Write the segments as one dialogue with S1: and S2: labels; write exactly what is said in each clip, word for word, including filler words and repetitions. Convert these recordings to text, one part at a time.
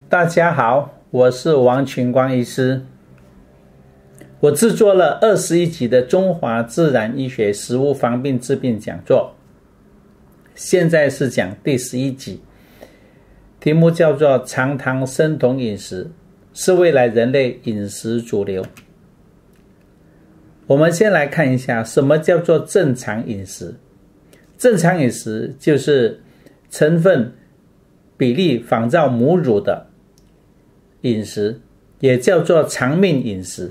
S1: 大家好，我是王群光医师。我制作了二十一集的中华自然医学食物防病治病讲座，现在是讲第十一集，题目叫做常糖生酮饮食是未来人类饮食主流。我们先来看一下什么叫做正常饮食。正常饮食就是成分比例仿照母乳的饮食，也叫做长命饮食。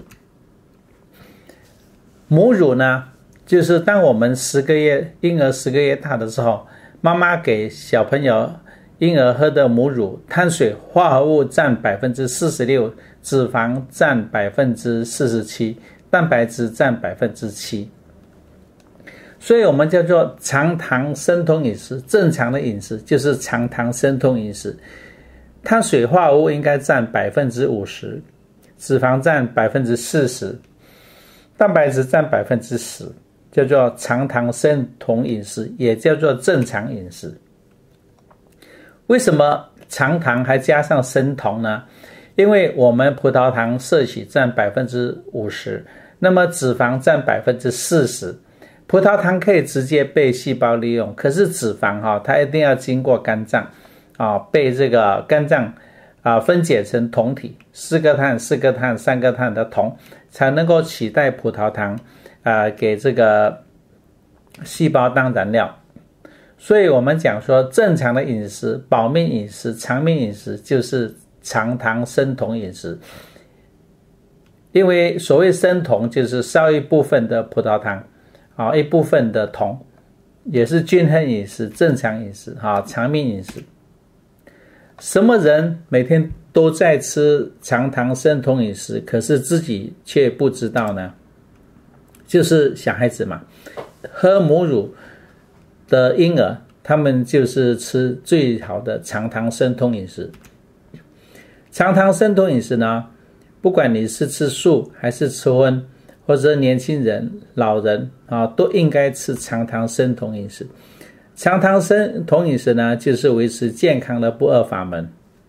S1: 母乳呢，就是当我们十个月婴儿十个月大的时候，妈妈给小朋友婴儿喝的母乳，碳水化合物占 百分之四十六， 脂肪占 百分之四十七， 蛋白质占 百分之七。 所以我们叫做常糖生酮饮食。正常的饮食就是常糖生酮饮食，碳水化合物应该占 百分之五十， 脂肪占 百分之四十， 蛋白质占 百分之十， 叫做常糖生酮饮食，也叫做正常饮食。为什么常糖还加上生酮呢？因为我们葡萄糖摄取占 百分之五十， 那么脂肪占 百分之四十。葡萄糖可以直接被细胞利用，可是脂肪、哦、它一定要经过肝脏、啊、被这个肝脏、啊、分解成酮体，四个碳四个碳三个碳的酮，才能够取代葡萄糖、啊、给这个细胞当燃料。所以我们讲说正常的饮食、保命饮食、长命饮食就是常糖生酮饮食。因为所谓生酮就是少一部分的葡萄糖，啊，一部分的酮，也是均衡饮食、正常饮食、啊、长命饮食。什么人每天都在吃常糖生酮饮食，可是自己却不知道呢？就是小孩子嘛，喝母乳的婴儿，他们就是吃最好的常糖生酮饮食。常糖生酮饮食呢，不管你是吃素还是吃荤，或者年轻人、老人、啊、都应该吃常糖生酮饮食。常糖生酮饮食呢，就是维持健康的不二法门。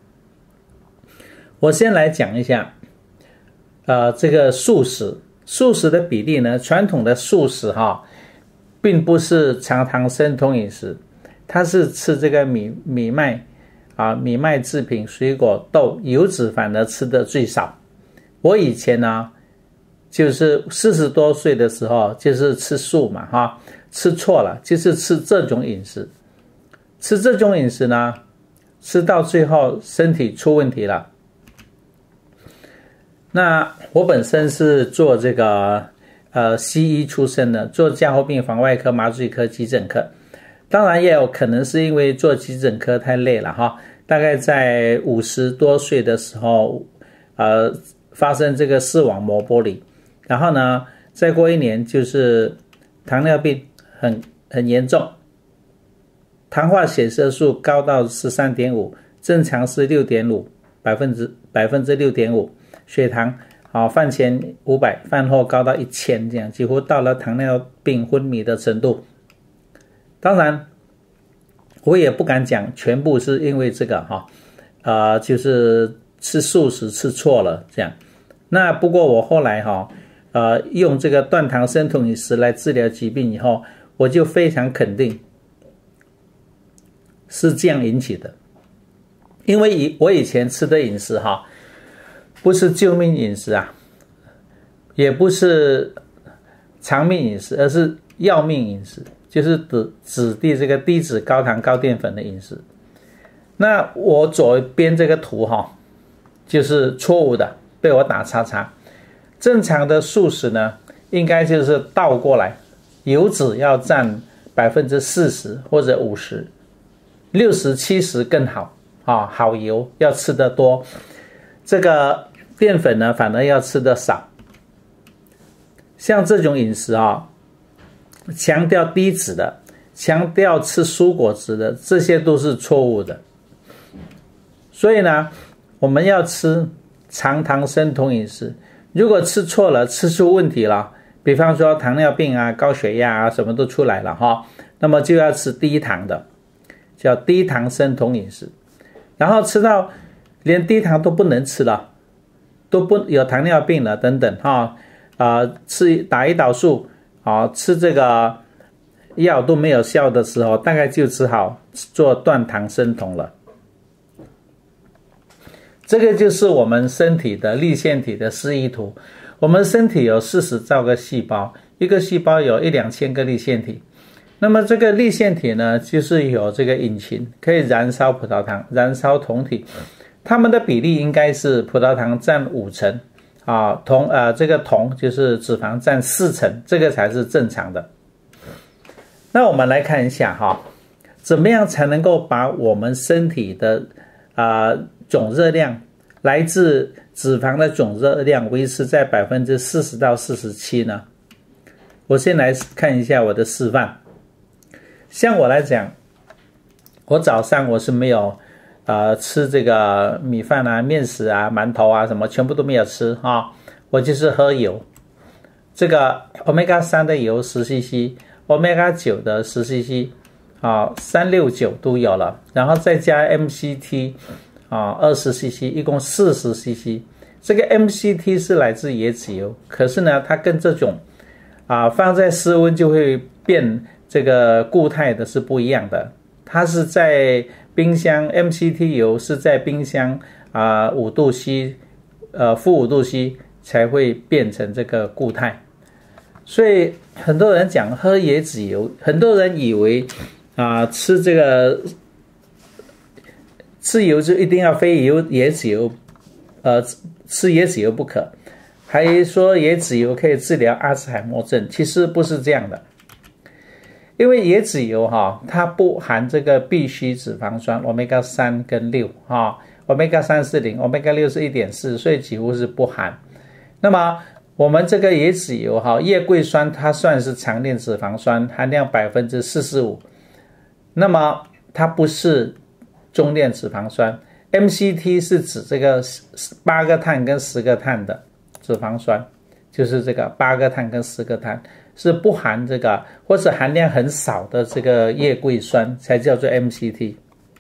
S1: 我先来讲一下，呃，这个素食。素食的比例呢，传统的素食哈，并不是常糖生酮饮食，它是吃这个米米麦啊、米麦制品、水果、豆、油脂反而吃的最少。我以前呢，就是四十多岁的时候，就是吃素嘛，哈，吃错了，就是吃这种饮食，吃这种饮食呢，吃到最后身体出问题了。那我本身是做这个呃西医出身的，做加护病房、外科、麻醉科、急诊科，当然也有可能是因为做急诊科太累了哈，大概在五十多岁的时候，呃，发生这个视网膜剥离。然后呢，再过一年就是糖尿病很很严重，糖化血色素高到 十三点五， 正常是 六点五， 百分之 百分之六点五， 血糖啊，饭前五百，饭后高到一千，这样几乎到了糖尿病昏迷的程度。当然我也不敢讲全部是因为这个哈，呃，就是吃素食吃错了这样。那不过我后来哈呃，用这个断糖生酮饮食来治疗疾病以后，我就非常肯定是这样引起的。因为以我以前吃的饮食哈，不是救命饮食啊，也不是长命饮食，而是要命饮食，就是指指地这个低脂、高糖、高淀粉的饮食。那我左边这个图哈，就是错误的，被我打叉叉。正常的素食呢，应该就是倒过来，油脂要占 百分之四十 或者五十， 六十七十更好啊，好油要吃得多，这个淀粉呢反而要吃得少。像这种饮食啊，强调低脂的，强调吃蔬果汁的，这些都是错误的。所以呢，我们要吃常糖生酮饮食。如果吃错了，吃出问题了，比方说糖尿病啊、高血压啊，什么都出来了哈，那么就要吃低糖的，叫低糖生酮饮食。然后吃到连低糖都不能吃了，都不有糖尿病了等等哈，啊、呃，吃打胰岛素啊，吃这个药都没有效的时候，大概就只好做断糖生酮了。这个就是我们身体的粒线体的示意图。我们身体有四十兆个细胞，一个细胞有一两千个粒线体。那么这个粒线体呢，就是有这个引擎，可以燃烧葡萄糖、燃烧酮体。它们的比例应该是葡萄糖占五成啊，酮呃这个酮就是脂肪占四成，这个才是正常的。那我们来看一下哈，怎么样才能够把我们身体的啊、呃、总热量来自脂肪的总热量维持在 百分之四十到四十七 呢？我先来看一下我的示范。像我来讲，我早上我是没有呃吃这个米饭啊、面食啊、馒头啊什么，全部都没有吃哈、哦，我就是喝油。这个 欧米伽三 的油 十 C C， 欧米伽九 的 十 C C， 啊、哦、三六九都有了，然后再加 M C T 啊、哦、二十 C C， 一共四十 C C。这个 M C T 是来自椰子油，可是呢，它跟这种啊放在室温就会变这个固态的是不一样的。它是在冰箱 M C T 油是在冰箱啊五度 C， 呃负五度 C 才会变成这个固态。所以很多人讲喝椰子油，很多人以为啊吃这个吃油就一定要非油椰子油，呃吃椰子油不可，还说椰子油可以治疗阿兹海默症，其实不是这样的。因为椰子油哈，它不含这个必需脂肪酸 欧米伽三 跟六哈 欧米伽三 是零 欧米伽六 是 一点四， 所以几乎是不含。那么我们这个椰子油哈，叶桂酸它算是长链脂肪酸，含量 百分之四十五， 那么它不是中链脂肪酸。 M C T 是指这个八个碳跟十个碳的脂肪酸，就是这个八个碳跟十个碳是不含这个，或是含量很少的这个叶桂酸才叫做 M C T。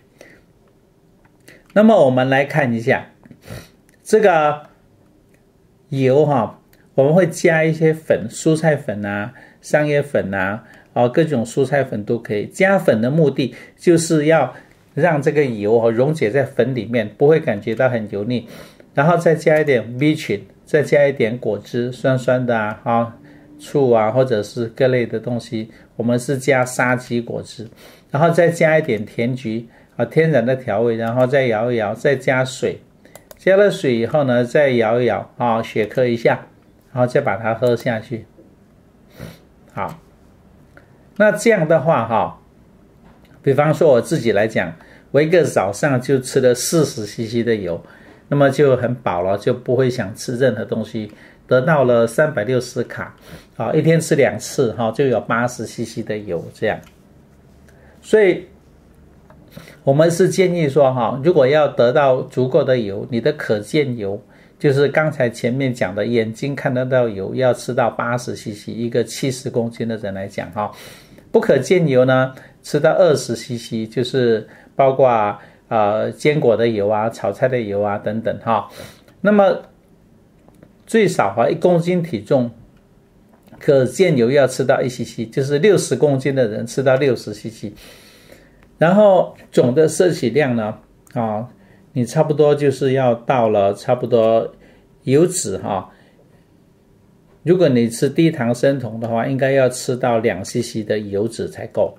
S1: 那么我们来看一下这个油哈，我们会加一些粉，蔬菜粉啊、桑叶粉啊，啊各种蔬菜粉都可以。加粉的目的就是要让这个油溶解在粉里面，不会感觉到很油腻。然后再加一点 B 群，再加一点果汁，酸酸的啊，啊醋啊，或者是各类的东西，我们是加沙棘果汁，然后再加一点甜菊啊，天然的调味，然后再摇一摇，再加水，加了水以后呢，再摇一摇啊，血克一下，然后再把它喝下去。好，那这样的话哈，比方说我自己来讲，我一个早上就吃了四十 C C 的油，那么就很饱了，就不会想吃任何东西。得到了三百六十卡，啊，一天吃两次哈，就有八十 C C 的油这样。所以我们是建议说哈，如果要得到足够的油，你的可见油就是刚才前面讲的眼睛看得到油，要吃到八十 C C， 一个七十公斤的人来讲哈，不可见油呢，吃到二十 C C， 就是包括呃坚果的油啊、炒菜的油啊等等哈。那么最少啊，一公斤体重可见油要吃到一 C C， 就是六十公斤的人吃到六十 C C。然后总的摄取量呢，啊，你差不多就是要到了差不多油脂哈。如果你吃低糖生酮的话，应该要吃到两 C C 的油脂才够。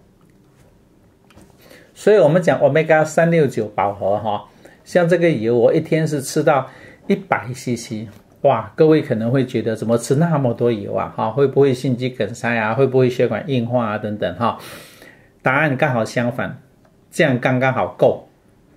S1: 所以我们讲 欧米伽三六九 饱和哈，像这个油我一天是吃到一百 C C。哇，各位可能会觉得怎么吃那么多油啊？哈，会不会心肌梗塞啊？会不会血管硬化啊？等等哈。答案刚好相反，这样刚刚好够。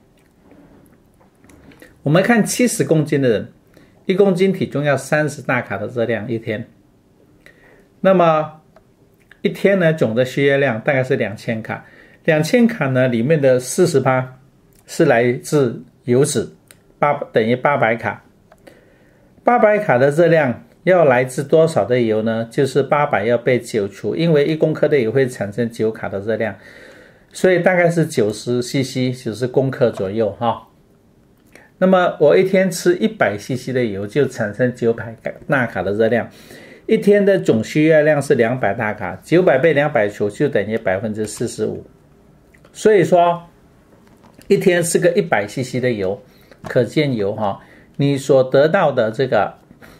S1: 我们看七十公斤的人，一公斤体重要三十大卡的热量一天。那么一天呢，总的血液量大概是两千卡。两千卡呢，里面的 百分之四十 是来自油脂，八等于八百卡。八百卡的热量要来自多少的油呢？就是八百要被九除，因为一公克的油会产生九卡的热量，所以大概是九十 C C， 九十公克左右哈。 那么我一天吃一百 C C 的油就产生九百大卡的热量，一天的总需要量是两百大卡，九百被两百除就等于 百分之四十五。 所以说一天是个一百 C C 的油，可见油哈，你所得到的这个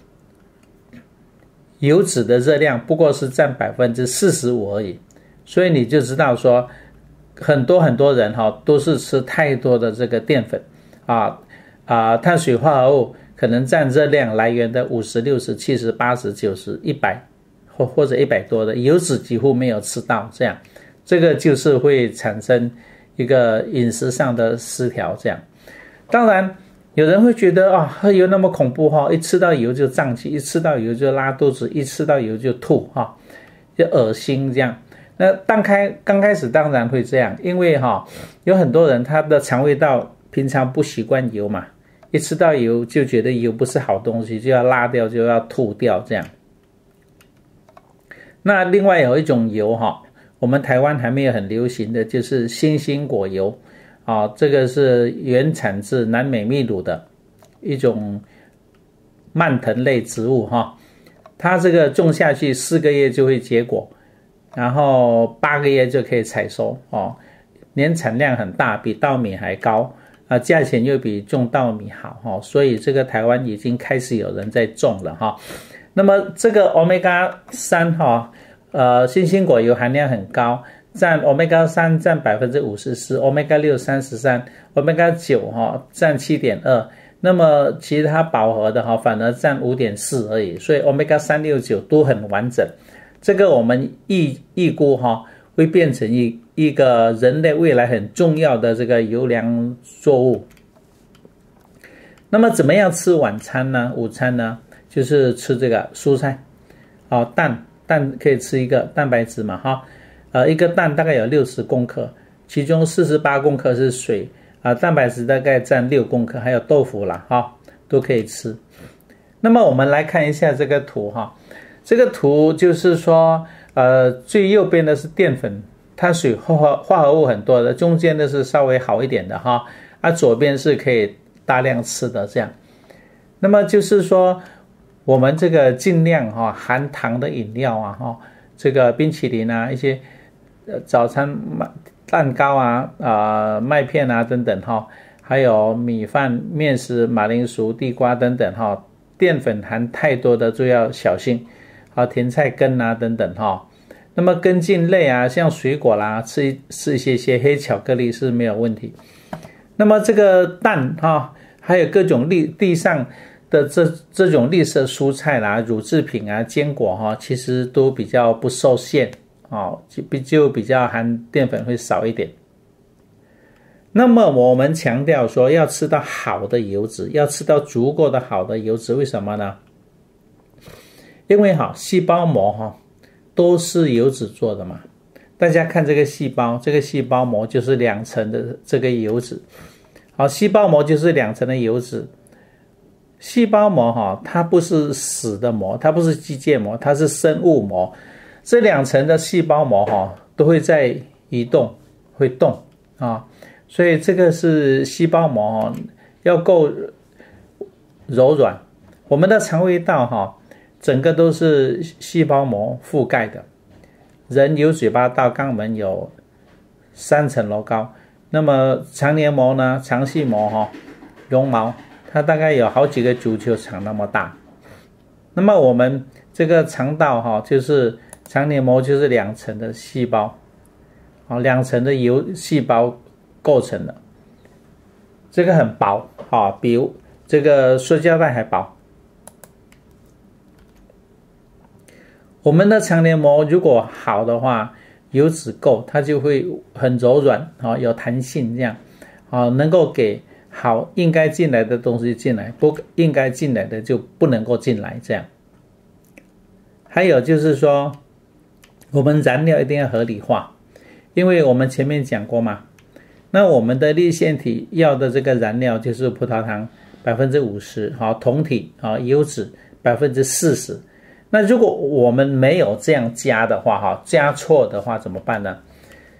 S1: 油脂的热量不过是占 百分之四十五 而已。所以你就知道说很多很多人哈都是吃太多的这个淀粉啊啊，碳水化合物可能占热量来源的五十、六十、七十、八十、九十、一百或或者一百多的油脂几乎没有吃到，这样这个就是会产生一个饮食上的失调。这样当然有人会觉得啊，喝油那么恐怖哈，一吃到油就胀气，一吃到油就拉肚子，一吃到油就吐哈，就恶心这样。那刚开刚开始当然会这样，因为哈有很多人他的肠胃道平常不习惯油嘛，一吃到油就觉得油不是好东西，就要拉掉，就要吐掉这样。那另外有一种油哈，我们台湾还没有很流行的就是星星果油啊，这个是原产自南美秘鲁的一种蔓藤类植物哈，它这个种下去四个月就会结果，然后八个月就可以采收哦，年产量很大，比稻米还高啊，价钱又比种稻米好哈，所以这个台湾已经开始有人在种了哈。那么这个 欧米伽三 哈，呃，星星果油含量很高，占 欧米伽三 占 百分之五十四， 欧米伽六 三十三， 欧米伽九 哈占 七点二， 那么其他饱和的哈反而占 五点四 而已，所以 欧米伽三六九都很完整。这个我们预预估哈会变成一一个人类未来很重要的这个优良作物。那么怎么样吃晚餐呢？午餐呢？就是吃这个蔬菜，哦，蛋蛋可以吃一个蛋白质嘛哈，呃，一个蛋大概有六十公克，其中四十八公克是水啊、呃，蛋白质大概占六公克，还有豆腐啦哈，都可以吃。那么我们来看一下这个图哈。这个图就是说，呃，最右边的是淀粉、碳水化合化合物很多的，中间的是稍微好一点的哈，啊，左边是可以大量吃的这样。那么就是说，我们这个尽量哈含糖的饮料啊哈，这个冰淇淋啊，一些呃早餐蛋糕啊啊、呃、麦片啊等等哈，还有米饭、面食、马铃薯、地瓜等等哈，淀粉含太多的就要小心。啊，甜菜根啊等等哈，那么根茎类啊，像水果啦，吃吃一些些黑巧克力是没有问题。那么这个蛋哈，还有各种地地上的这这种绿色蔬菜啦、乳制品啊、坚果哈，其实都比较不受限啊，就比就比较含淀粉会少一点。那么我们强调说要吃到好的油脂，要吃到足够的好的油脂，为什么呢？因为哈，细胞膜哈都是油脂做的嘛。大家看这个细胞，这个细胞膜就是两层的这个油脂。好，细胞膜就是两层的油脂。细胞膜哈，它不是死的膜，它不是机械膜，它是生物膜。这两层的细胞膜哈都会在移动，会动啊。所以这个是细胞膜哈要够柔软。我们的肠胃道哈。整个都是细胞膜覆盖的，人有嘴巴到肛门有三层楼高，那么肠黏膜呢，肠系膜哈，绒毛它大概有好几个足球场那么大。那么我们这个肠道哈，就是肠黏膜就是两层的细胞，啊，两层的油细胞构成的，这个很薄啊，比这个塑胶袋还薄。我们的肠黏膜如果好的话，油脂够，它就会很柔软啊，有弹性这样啊，能够给好应该进来的东西进来，不应该进来的就不能够进来这样。还有就是说，我们燃料一定要合理化，因为我们前面讲过嘛，那我们的粒线体要的这个燃料就是葡萄糖 百分之五十， 好，酮体啊油脂 百分之四十。那如果我们没有这样加的话，哈，加错的话怎么办呢？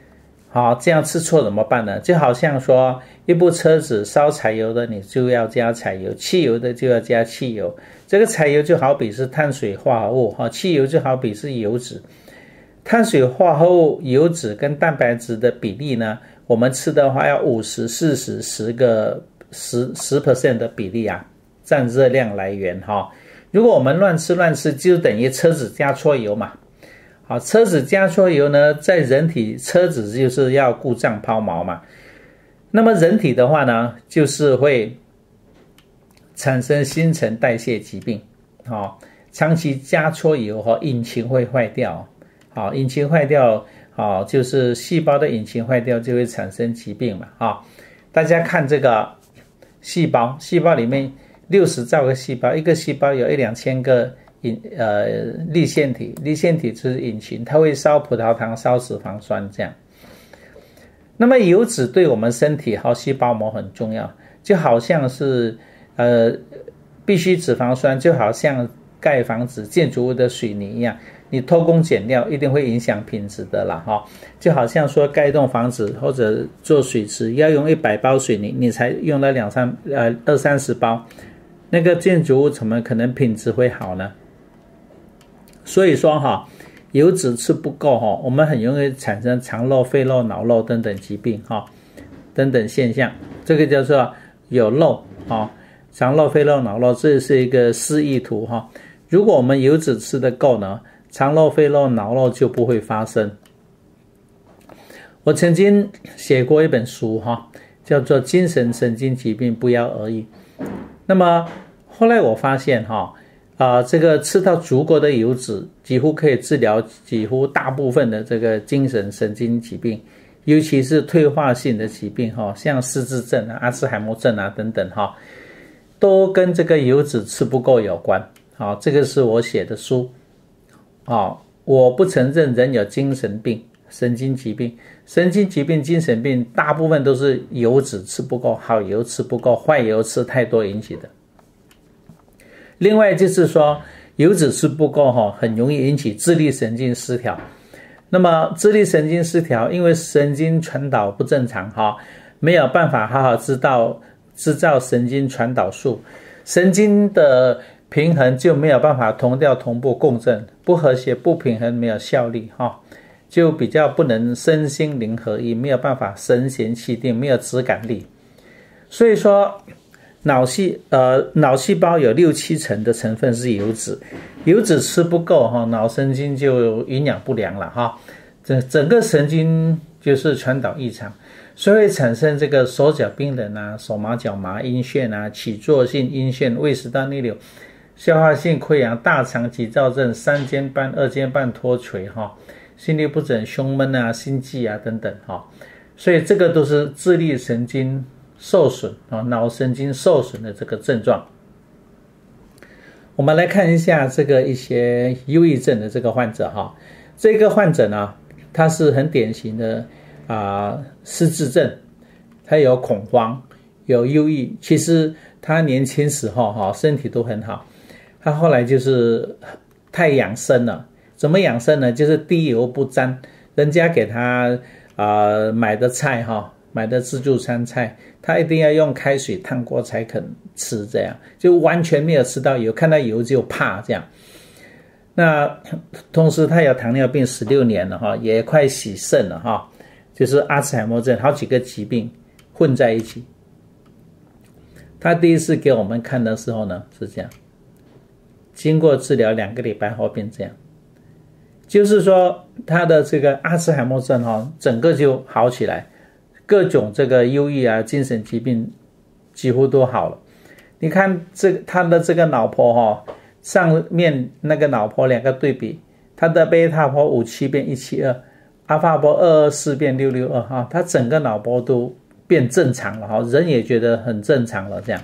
S1: 好，这样吃错怎么办呢？就好像说一部车子烧柴油的，你就要加柴油，汽油的就要加汽油。这个柴油就好比是碳水化合物，汽油就好比是油脂。碳水化合物、油脂跟蛋白质的比例呢，我们吃的话要五十、四十、十个十十 percent 的比例啊，占热量来源哈。如果我们乱吃乱吃，就等于车子加错油嘛。好，车子加错油呢，在人体车子就是要故障抛锚嘛。那么人体的话呢，就是会产生新陈代谢疾病。好，长期加错油哈，引擎会坏掉。好，引擎坏掉，好，就是细胞的引擎坏掉就会产生疾病嘛。好，大家看这个细胞，细胞里面六十兆个细胞，一个细胞有一两千个引呃粒线体，粒线体就是引擎，它会烧葡萄糖、烧脂肪酸这样。那么油脂对我们身体和细胞膜很重要，就好像是呃必需脂肪酸，就好像盖房子建筑物的水泥一样，你偷工减料一定会影响品质的啦哈。就好像说盖一栋房子或者做水池，要用一百包水泥，你才用了两三呃二三十包，那个建筑物怎么可能品质会好呢？所以说哈，油脂吃不够哈，我们很容易产生肠漏、肺漏、脑漏等等疾病哈，等等现象。这个叫做有漏哈，肠漏、肺漏、脑漏，这是一个示意图哈。如果我们油脂吃得够呢，肠漏、肺漏、脑漏就不会发生。我曾经写过一本书哈，叫做《精神神经疾病不药而愈》。那么后来我发现哈。啊、呃，这个吃到足够的油脂，几乎可以治疗几乎大部分的这个精神神经疾病，尤其是退化性的疾病哈，像失智症啊、阿兹海默症啊等等哈，都跟这个油脂吃不够有关。好，这个是我写的书。好，我不承认人有精神病、神经疾病、神经疾病、精神病，大部分都是油脂吃不够、好油吃不够、坏油吃太多引起的。另外就是说，油脂吃不够哈，很容易引起自律神经失调。那么自律神经失调，因为神经传导不正常哈，没有办法好好知道制造神经传导素，神经的平衡就没有办法同调同步共振，不和谐不平衡没有效率哈，就比较不能身心灵合一，没有办法神闲气定，没有质感力。所以说。脑细呃脑细胞有六七成的成分是油脂，油脂吃不够哈，脑神经就营养不良了哈，整整个神经就是传导异常，所以会产生这个手脚冰冷啊、手麻脚麻、晕眩啊、起坐性晕眩、胃食道逆流、消化性溃疡、大肠急躁症、三尖瓣、二尖瓣脱垂哈、心律不整、胸闷啊、心悸啊等等哈，所以这个都是自律神经受损啊，脑神经受损的这个症状。我们来看一下这个一些忧郁症的这个患者哈，这个患者呢，他是很典型的啊、呃、失智症，他有恐慌，有忧郁，其实他年轻时候哈身体都很好，他后来就是太养生了。怎么养生呢？就是滴油不沾，人家给他啊、呃、买的菜哈。买的自助餐菜，他一定要用开水烫过才肯吃，这样就完全没有吃到油，看到油就怕这样。那同时他有糖尿病十六年了哈，也快洗肾了哈，就是阿兹海默症，好几个疾病混在一起。他第一次给我们看的时候呢是这样，经过治疗两个礼拜后变这样，就是说他的这个阿兹海默症哈，整个就好起来。各种这个忧郁啊、精神疾病几乎都好了。你看这他的这个脑波哈、哦，上面那个脑波两个对比，他的贝塔波五七变一七二，阿法波二二四变六六二哈，他整个脑波都变正常了哈，人也觉得很正常了这样。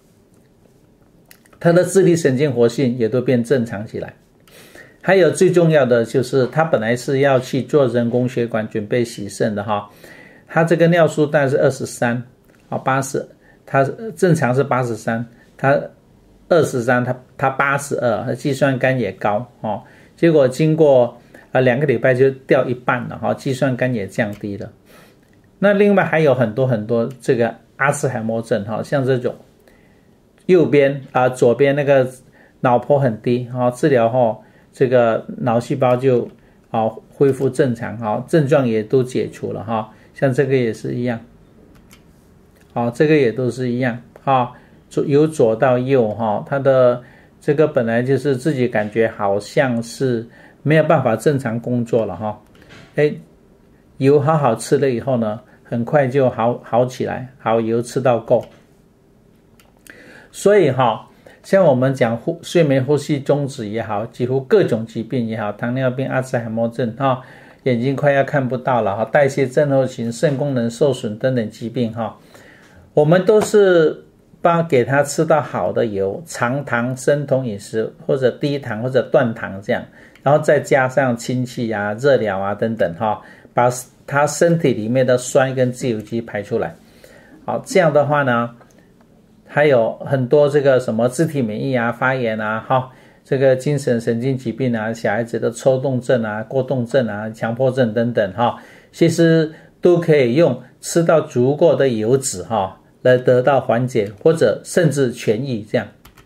S1: 他的自律神经活性也都变正常起来。还有最重要的就是他本来是要去做人工血管准备洗肾的哈。他这个尿素大概是二十三啊，八十，他正常是八十三，他二十三，他他八十二，他肌酸酐也高哦。结果经过啊两个礼拜就掉一半了哈，肌酸酐也降低了。 那另外还有很多很多这个阿兹海默症哈，像这种右边啊、呃、左边那个脑波很低哈，治疗后这个脑细胞就啊恢复正常哈，症状也都解除了哈，像这个也是一样，好，这个也都是一样哈，由左到右哈，它的这个本来就是自己感觉好像是没有办法正常工作了哈，哎，油好好吃了以后呢，很快就好好起来，好油吃到够。所以哈，像我们讲呼睡眠呼吸中止也好，几乎各种疾病也好，糖尿病、阿兹海默症哈，眼睛快要看不到了哈，代谢症候群、肾功能受损等等疾病哈，我们都是帮给他吃到好的油，长糖生酮饮食或者低糖或者断糖这样，然后再加上氢气啊、热疗啊等等哈，把他身体里面的酸跟自由基排出来。好，这样的话呢，还有很多这个什么自体免疫啊、发炎啊、哈，这个精神神经疾病啊、小孩子的抽动症啊、过动症啊、强迫症等等哈，其实都可以用吃到足够的油脂哈来得到缓解，或者甚至痊愈这样。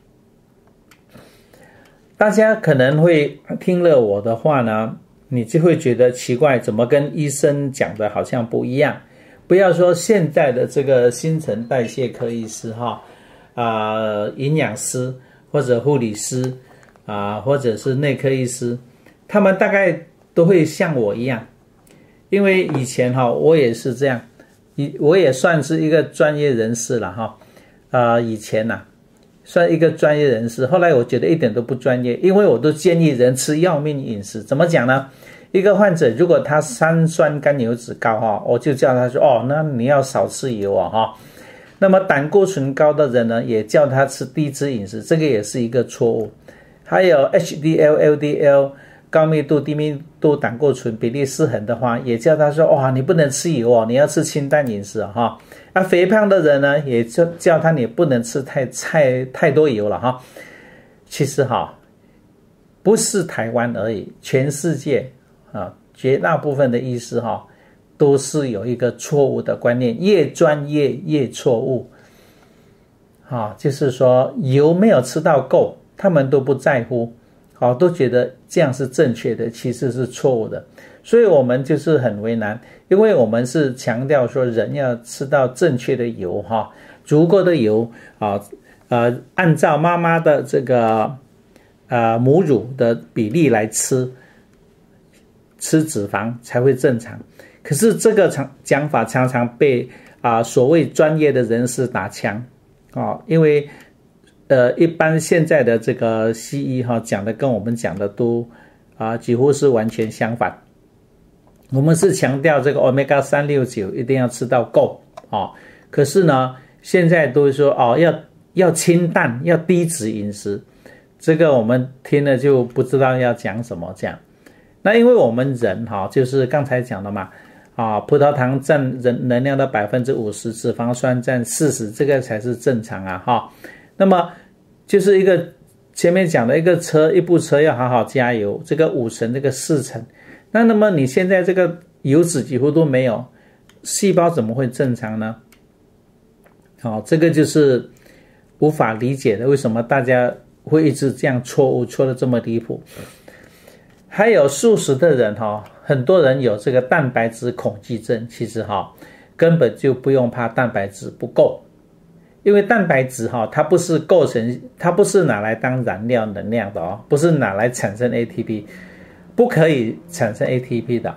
S1: 大家可能会听了我的话呢，你就会觉得奇怪，怎么跟医生讲的好像不一样？不要说现在的这个新陈代谢科医师哈，啊、呃，营养师或者护理师啊、呃，或者是内科医师，他们大概都会像我一样，因为以前哈我也是这样，我也算是一个专业人士了哈，啊、呃，以前呐、啊。算一个专业人士，后来我觉得一点都不专业，因为我都建议人吃要命饮食。怎么讲呢？一个患者如果他三酸甘油脂高哈，我就叫他说哦，那你要少吃油啊哈。那么胆固醇高的人呢，也叫他吃低脂饮食，这个也是一个错误。还有 H D L、L D L 高密度、低密度胆固醇比例失衡的话，也叫他说哇，你不能吃油哦，你要吃清淡饮食哈。那肥胖的人呢，也就叫他你不能吃太太太多油了哈。其实哈，不是台湾而已，全世界啊，绝大部分的医师哈，都是有一个错误的观念，越专业越错误。啊，就是说油没有吃到够，他们都不在乎，好，都觉得这样是正确的，其实是错误的。所以我们就是很为难，因为我们是强调说人要吃到正确的油哈，足够的油啊，呃，按照妈妈的这个呃母乳的比例来吃，吃脂肪才会正常。可是这个常讲法常常被啊、呃、所谓专业的人士打枪啊、哦，因为呃一般现在的这个西医哈讲的跟我们讲的都啊、呃、几乎是完全相反。我们是强调这个 欧米伽三六九 一定要吃到够哦，可是呢，现在都说哦要要清淡，要低脂饮食，这个我们听了就不知道要讲什么这样。那因为我们人哈、哦，就是刚才讲的嘛，啊，葡萄糖占人能量的 百分之五十， 脂肪酸占 百分之四十， 这个才是正常啊哈、哦。那么就是一个前面讲的一个车，一部车要好好加油，这个五成，这个四成。那那么你现在这个油脂几乎都没有，细胞怎么会正常呢？好、哦，这个就是无法理解的，为什么大家会一直这样错误，错得这么离谱？还有素食的人哈、哦，很多人有这个蛋白质恐惧症，其实哈、哦、根本就不用怕蛋白质不够，因为蛋白质哈、哦、它不是构成，它不是拿来当燃料能量的哦，不是拿来产生 A T P。不可以产生 A T P 的，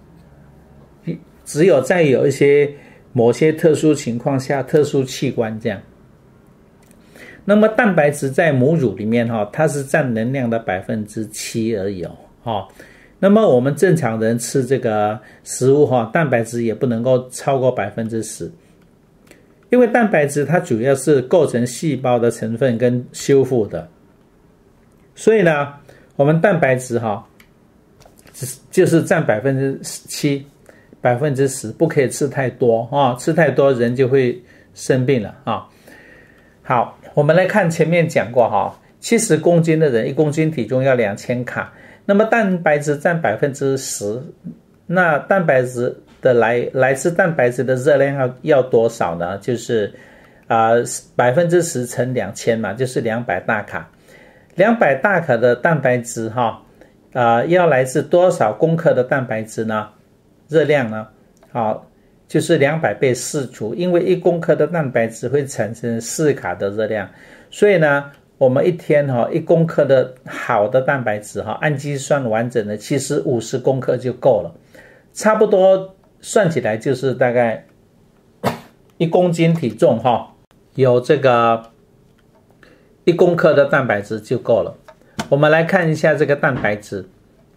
S1: 只有在有一些某些特殊情况下，特殊器官这样。那么蛋白质在母乳里面哈，它是占能量的 百分之七 而已哦，哈。那么我们正常人吃这个食物哈，蛋白质也不能够超过 百分之十， 因为蛋白质它主要是构成细胞的成分跟修复的，所以呢，我们蛋白质哈。就是占 百分之七、百分之十， 不可以吃太多啊、哦，吃太多人就会生病了啊、哦。好，我们来看前面讲过哈，七十公斤的人，一公斤体重要两千卡，那么蛋白质占 百分之十， 那蛋白质的来来自蛋白质的热量要要多少呢？就是啊百分之十乘两千嘛，就是两百大卡。两百大卡的蛋白质哈，啊、呃、要来自多少公克的蛋白质呢？热量呢？好，就是两百倍四除，因为一公克的蛋白质会产生四卡的热量，所以呢，我们一天哈一公克的好的蛋白质哈，氨基酸完整的，其实五十公克就够了，差不多算起来就是大概一公斤体重哈，有这个一公克的蛋白质就够了。我们来看一下这个蛋白质，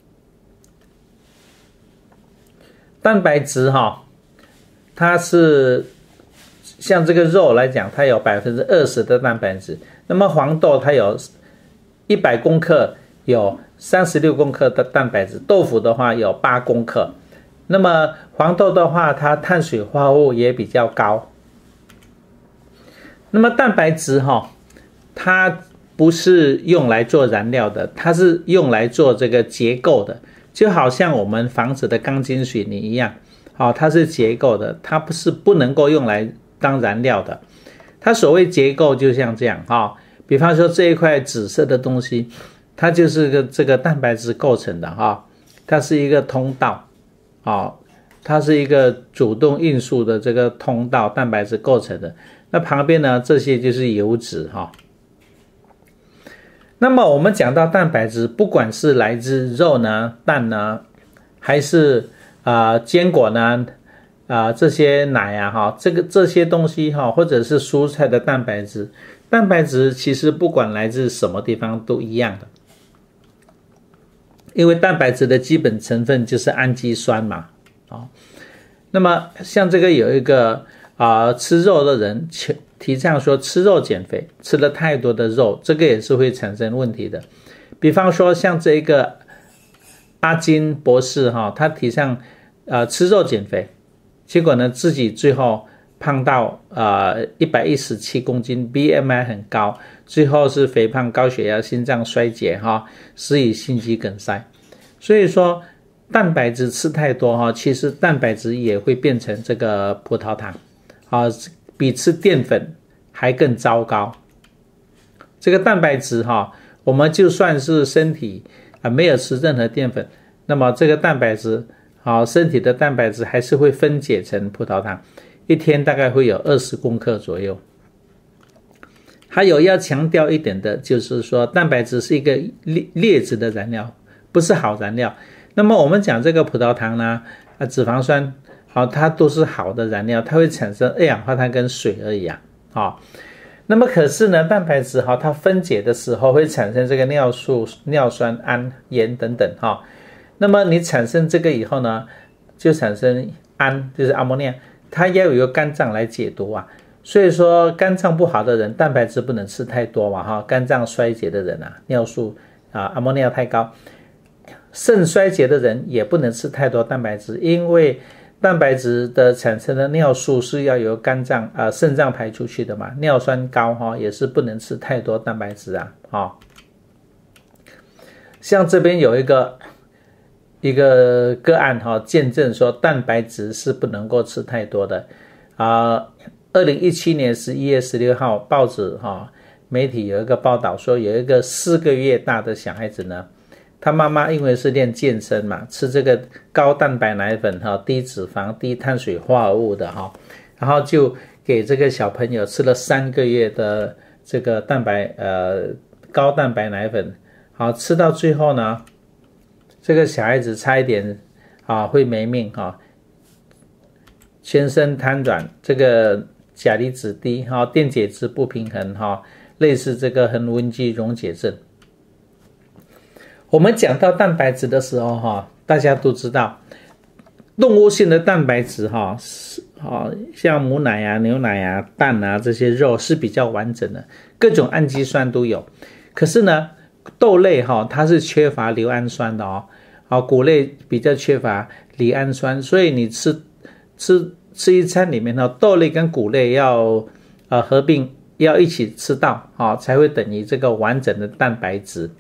S1: 蛋白质哈。它是像这个肉来讲，它有 百分之二十 的蛋白质，那么黄豆它有一百公克，有三十六公克的蛋白质，豆腐的话有八公克。那么黄豆的话，它碳水化合物也比较高。那么蛋白质哈，它不是用来做燃料的，它是用来做这个结构的，就好像我们房子的钢筋水泥一样。哦，它是结构的，它不是不能够用来当燃料的。它所谓结构就像这样哈、哦，比方说这一块紫色的东西，它就是个这个蛋白质构成的哈、哦，它是一个通道，哦，它是一个主动运输的这个通道，蛋白质构成的。那旁边呢，这些就是油脂哈、哦。那么我们讲到蛋白质，不管是来自肉呢、蛋呢，还是啊、呃，坚果呢，啊、呃，这些奶啊，哈，这个这些东西哈，或者是蔬菜的蛋白质，蛋白质其实不管来自什么地方都一样的，因为蛋白质的基本成分就是氨基酸嘛，啊、哦，那么像这个有一个啊、呃、吃肉的人提倡说吃肉减肥，吃了太多的肉，这个也是会产生问题的，比方说像这个阿金博士哈，他提倡呃吃肉减肥，结果呢自己最后胖到呃一百一十七公斤 ，B M I 很高，最后是肥胖、高血压、心脏衰竭哈，死于心肌梗塞。所以说蛋白质吃太多哈，其实蛋白质也会变成这个葡萄糖啊，比吃淀粉还更糟糕。这个蛋白质哈，我们就算是身体啊，没有吃任何淀粉，那么这个蛋白质，好，身体的蛋白质还是会分解成葡萄糖，一天大概会有二十公克左右。还有要强调一点的，就是说蛋白质是一个劣质的燃料，不是好燃料。那么我们讲这个葡萄糖呢，啊，脂肪酸，好，它都是好的燃料，它会产生二氧化碳跟水而已啊，好。那么可是呢，蛋白质哈，它分解的时候会产生这个尿素、尿酸、氨、盐等等哈。那么你产生这个以后呢，就产生氨，就是阿莫尼亚，它要有一个肝脏来解毒啊。所以说肝脏不好的人，蛋白质不能吃太多嘛哈。肝脏衰竭的人啊，尿素啊、阿莫尼亚太高，肾衰竭的人也不能吃太多蛋白质，因为蛋白质的产生的尿素是要由肝脏啊、呃、肾脏排出去的嘛，尿酸高哈、哦、也是不能吃太多蛋白质啊啊、哦。像这边有一个一个个案哈、哦，见证说蛋白质是不能够吃太多的啊。二零一七年十一月十六号，报纸哈、哦、媒体有一个报道说，有一个四个月大的小孩子呢。他妈妈因为是练健身嘛，吃这个高蛋白奶粉哈，低脂肪、低碳水化合物的哈，然后就给这个小朋友吃了三个月的这个蛋白呃高蛋白奶粉，好，吃到最后呢，这个小孩子差一点啊会没命哈，全身瘫软，这个钾离子低哈，电解质不平衡哈，类似这个横纹肌溶解症。我们讲到蛋白质的时候哈，大家都知道动物性的蛋白质哈，像母奶啊、牛奶啊、蛋啊这些肉是比较完整的，各种氨基酸都有。可是呢，豆类哈它是缺乏硫氨酸的哦，好，谷类比较缺乏离氨酸，所以你吃吃吃一餐里面呢，豆类跟谷类要呃合并，要一起吃到啊、哦，才会等于这个完整的蛋白质。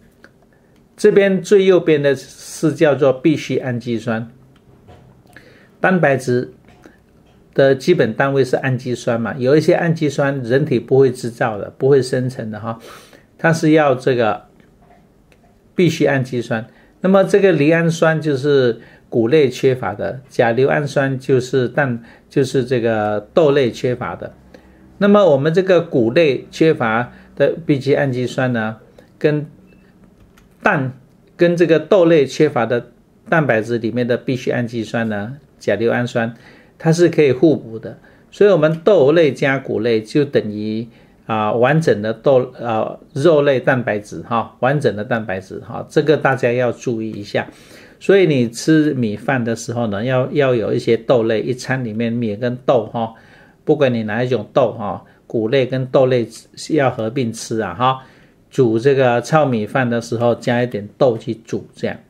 S1: 这边最右边的是叫做必需氨基酸， 蛋白质的基本单位是氨基酸嘛，有一些氨基酸人体不会制造的，不会生成的哈，它是要这个必需氨基酸。那么这个离氨酸就是谷类缺乏的，甲硫氨酸就是蛋就是这个豆类缺乏的。那么我们这个谷类缺乏的必需氨基酸呢，跟蛋跟这个豆类缺乏的蛋白质里面的必需氨基酸呢，甲硫氨酸，它是可以互补的。所以我们豆类加谷类就等于啊、呃、完整的豆啊、呃、肉类蛋白质哈，完整的蛋白质哈，这个大家要注意一下。所以你吃米饭的时候呢，要要有一些豆类，一餐里面米跟豆哈，不管你哪一种豆哈，谷类跟豆类要合并吃啊哈。煮这个糙米饭的时候加一点豆去煮，这样。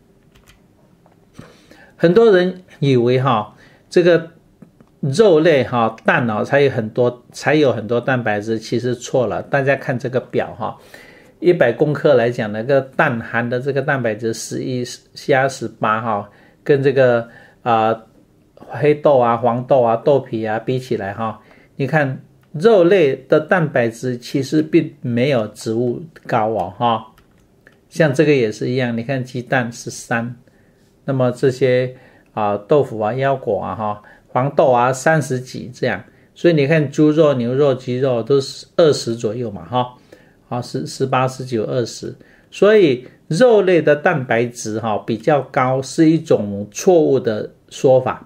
S1: 很多人以为哈，这个肉类哈蛋哦才有很多才有很多蛋白质，其实错了。大家看这个表哈，一百公克来讲，那个蛋含的这个蛋白质十一加十八哈，跟这个啊、呃、黑豆啊、黄豆啊、豆皮啊比起来哈，你看肉类的蛋白质其实并没有植物高哦哈。像这个也是一样，你看鸡蛋十三，那么这些啊、呃、豆腐啊、腰果啊哈、黄豆啊三十几这样，所以你看猪肉、牛肉、鸡肉都是二十左右嘛哈。啊，十十八、十九、二十，所以肉类的蛋白质哈比较高是一种错误的说法。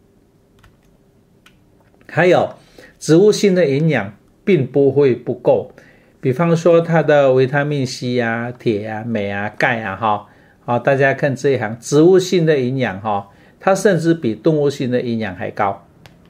S1: 还有植物性的营养并不会不够，比方说它的维他命 C 啊、铁啊、镁啊、钙啊哈，好，大家看这一行，植物性的营养哈，它甚至比动物性的营养还高。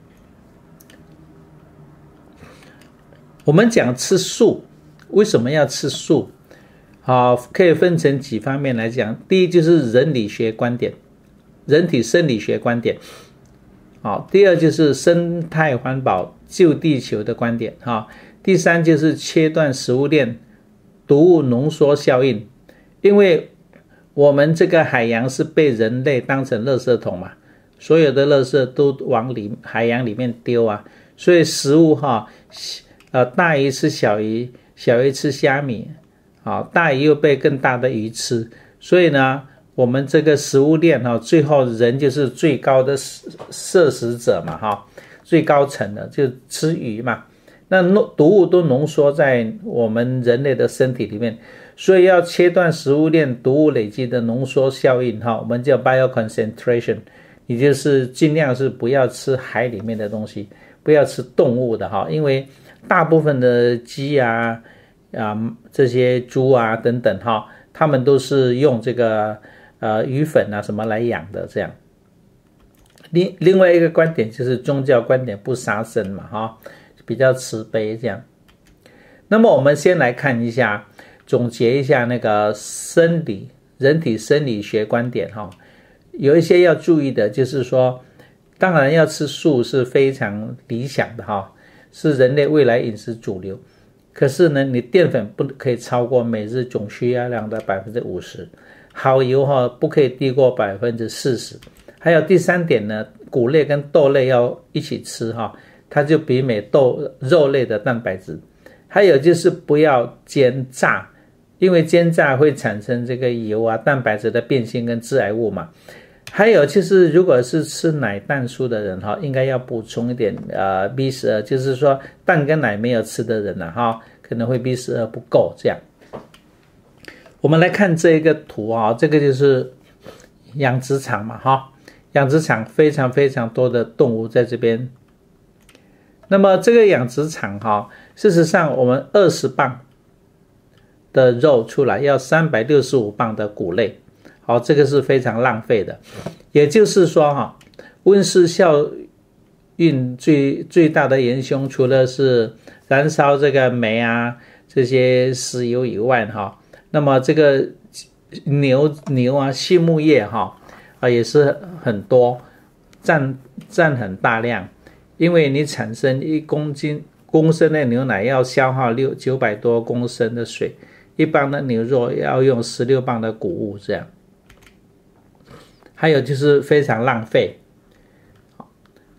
S1: 我们讲吃素。为什么要吃素？好，可以分成几方面来讲。第一就是人理学观点，人体生理学观点。好，第二就是生态环保、救地球的观点。哈，第三就是切断食物链、毒物浓缩效应。因为我们这个海洋是被人类当成垃圾桶嘛，所有的垃圾都往里海洋里面丢啊，所以食物哈，呃，大鱼吃小鱼。小鱼吃虾米，啊，大鱼又被更大的鱼吃，所以呢，我们这个食物链哈，最后人就是最高的摄食者嘛，哈，最高层的就吃鱼嘛，那毒物都浓缩在我们人类的身体里面，所以要切断食物链毒物累积的浓缩效应哈，我们叫 bioconcentration， 也就是尽量是不要吃海里面的东西，不要吃动物的哈，因为大部分的鸡啊、啊这些猪啊等等哈，他们都是用这个呃鱼粉啊什么来养的这样。另另外一个观点就是宗教观点，不杀生嘛哈，比较慈悲这样。那么我们先来看一下，总结一下那个生理人体生理学观点哈，有一些要注意的，就是说，当然要吃素是非常理想的哈。是人类未来饮食主流，可是呢，你淀粉不可以超过每日总需要量的 百分之五十， 好油哈不可以低过 百分之四十， 还有第三点呢，谷类跟豆类要一起吃哈，它就媲美豆肉类的蛋白质。还有就是不要煎炸，因为煎炸会产生这个油啊蛋白质的变性跟致癌物嘛。还有就是，如果是吃奶蛋素的人哈，应该要补充一点呃 B 十二， 就是说蛋跟奶没有吃的人呢哈，可能会 B 十二 不够这样。我们来看这个图啊，这个就是养殖场嘛哈，养殖场非常非常多的动物在这边。那么这个养殖场哈，事实上我们二十磅的肉出来要三百六十五磅的谷类。好，这个是非常浪费的，也就是说哈，温室效应最最大的元凶，除了是燃烧这个煤啊这些石油以外哈，那么这个牛牛啊畜牧业哈啊也是很多，占占很大量，因为你产生一公斤公升的牛奶要消耗六九百多公升的水，一磅的牛肉要用十六磅的谷物这样。还有就是非常浪费，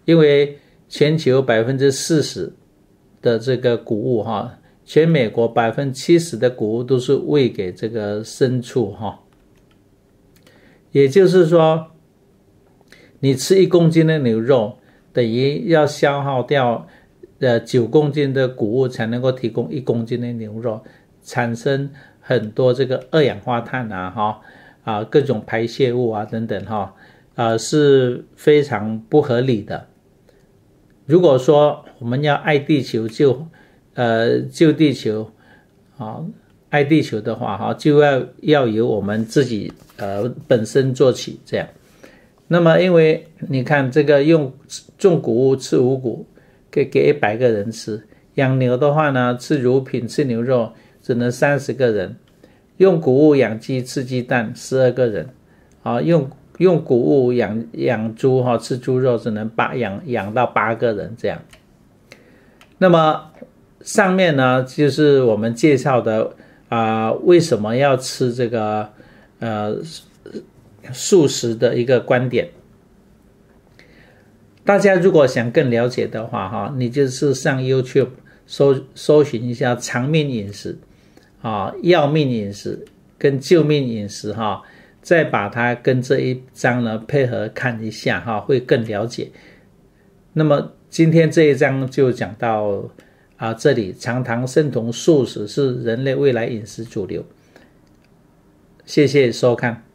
S1: 因为全球 百分之四十 的这个谷物哈，全美国 百分之七十 的谷物都是喂给这个牲畜哈。也就是说，你吃一公斤的牛肉，等于要消耗掉呃九公斤的谷物才能够提供一公斤的牛肉，产生很多这个二氧化碳啊哈啊各种排泄物啊等等哈啊是非常不合理的。如果说我们要爱地球救呃救地球啊爱地球的话哈，就要要由我们自己呃本身做起这样。那么因为你看这个用种谷物吃五谷可以给一百个人吃，养牛的话呢吃乳品吃牛肉只能三十个人，用谷物养鸡吃鸡蛋十二个人啊，用用谷物养养猪哈吃猪肉只能八养养到八个人这样。那么上面呢就是我们介绍的啊、呃、为什么要吃这个呃素食的一个观点。大家如果想更了解的话哈，你就是上 YouTube 搜搜寻一下长命饮食啊、要命饮食跟救命饮食哈，再把它跟这一章呢配合看一下哈，会更了解。那么今天这一章就讲到啊这里，常糖生酮素食是人类未来饮食主流。谢谢收看。